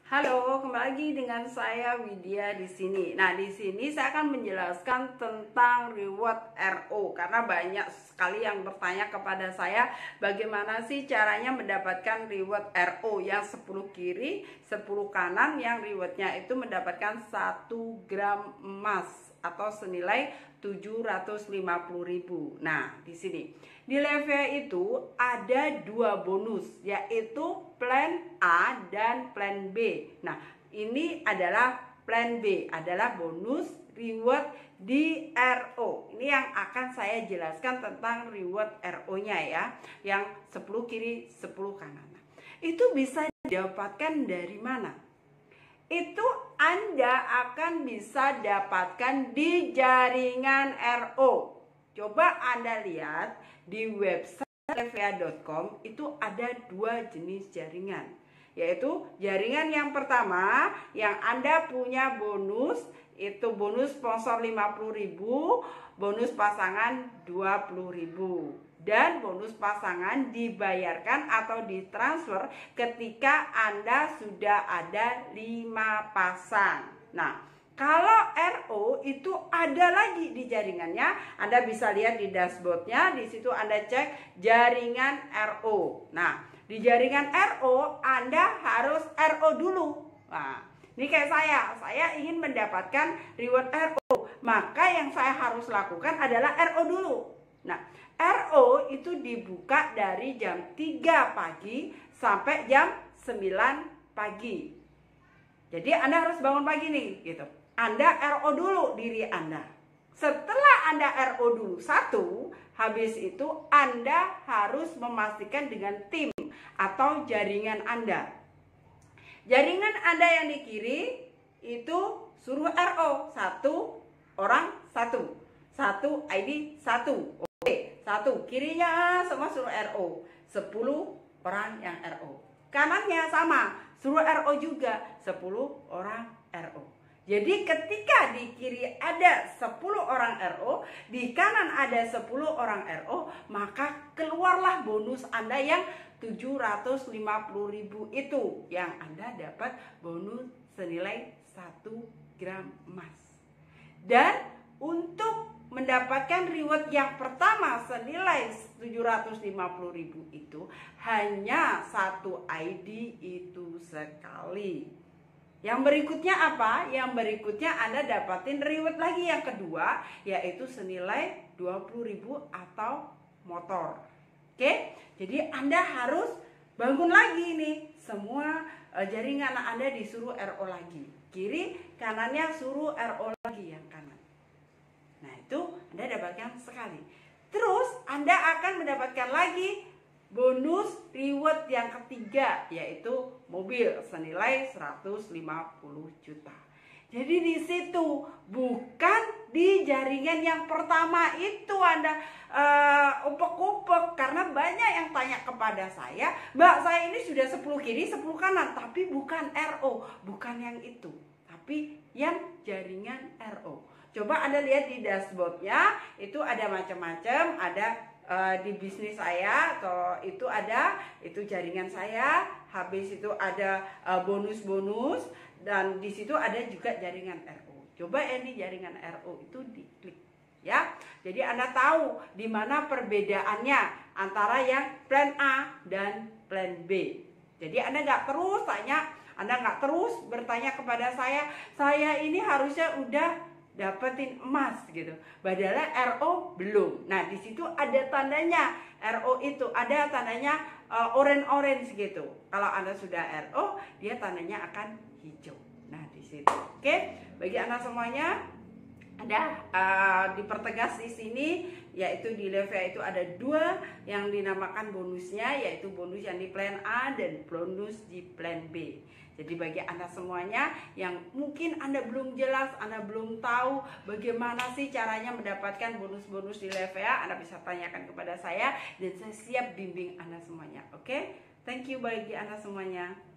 Halo, kembali lagi dengan saya Widya di sini. Nah, di sini saya akan menjelaskan tentang reward RO karena banyak sekali yang bertanya kepada saya bagaimana sih caranya mendapatkan reward RO yang 10 kiri, 10 kanan, yang rewardnya itu mendapatkan 1 gram emas atau senilai 750.000. Nah, di sini di level itu ada 2 bonus, yaitu plan A dan plan B. Nah, ini adalah plan B, adalah bonus reward di RO. Ini yang akan saya jelaskan tentang reward RO-nya ya, yang 10 kiri, 10 kanan. Nah, itu bisa didapatkan dari mana? Itu Anda akan bisa dapatkan di jaringan RO. Coba Anda lihat di website levea.com, itu ada 2 jenis jaringan, yaitu jaringan yang pertama yang Anda punya bonus, itu bonus sponsor 50.000, bonus pasangan 20.000, dan bonus pasangan dibayarkan atau ditransfer ketika Anda sudah ada 5 pasang. Nah, kalau RO itu ada lagi di jaringannya, Anda bisa lihat di dashboardnya, di situ Anda cek jaringan RO. Nah, di jaringan RO Anda harus RO dulu. Nah, ini kayak saya ingin mendapatkan reward RO, maka yang saya harus lakukan adalah RO dulu. Nah, RO itu dibuka dari jam 3 pagi sampai jam 9 pagi. Jadi Anda harus bangun pagi nih, gitu. Anda RO dulu diri Anda. Setelah Anda RO dulu satu, habis itu Anda harus memastikan dengan tim atau jaringan Anda. Jaringan Anda yang di kiri itu suruh RO, 1 orang 1. 1 ID 1. Oke, 1 kirinya semua suruh RO. 10 orang yang RO. Kanannya sama, suruh RO juga, 10 orang RO. Jadi ketika di kiri ada 10 orang RO, di kanan ada 10 orang RO, maka keluarlah bonus Anda yang 750.000 itu, yang Anda dapat bonus senilai 1 gram emas. Dan untuk mendapatkan reward yang pertama senilai 750.000 itu hanya 1 ID itu sekali. Yang berikutnya apa? Yang berikutnya Anda dapatin reward lagi yang kedua, yaitu senilai 20.000 atau motor. Oke? Jadi Anda harus bangun lagi nih. Semua jaringan Anda disuruh RO lagi. Kiri, kanannya suruh RO lagi yang kanan. Nah, itu Anda dapatkan sekali. Terus Anda akan mendapatkan lagi bonus reward yang ketiga, yaitu mobil senilai 150 juta. Jadi di situ, bukan di jaringan yang pertama itu Anda upek-upek, karena banyak yang tanya kepada saya, Mbak, saya ini sudah 10 kiri 10 kanan, tapi bukan RO, bukan yang itu, tapi yang jaringan RO. Coba Anda lihat di dashboardnya, itu ada macam-macam, ada di bisnis saya, atau itu ada, itu jaringan saya, habis itu ada bonus-bonus, dan di situ ada juga jaringan RO. Coba ini jaringan RO itu diklik ya. Jadi Anda tahu di mana perbedaannya antara yang plan A dan plan B. Jadi Anda nggak terus tanya, Anda nggak terus bertanya kepada saya ini harusnya udah dapetin emas gitu, padahal RO belum. Nah, di situ ada tandanya RO, itu ada tandanya orange gitu. Kalau Anda sudah RO, dia tandanya akan hijau. Nah, di situ. Oke, bagi Anda semuanya ada dipertegas di sini, yaitu di level itu ada 2 yang dinamakan bonusnya, yaitu bonus yang di plan A dan bonus di plan B. Jadi bagi Anda semuanya yang mungkin Anda belum jelas, Anda belum tahu bagaimana sih caranya mendapatkan bonus-bonus di Levea, Anda bisa tanyakan kepada saya dan saya siap bimbing Anda semuanya. Oke? Thank you bagi Anda semuanya.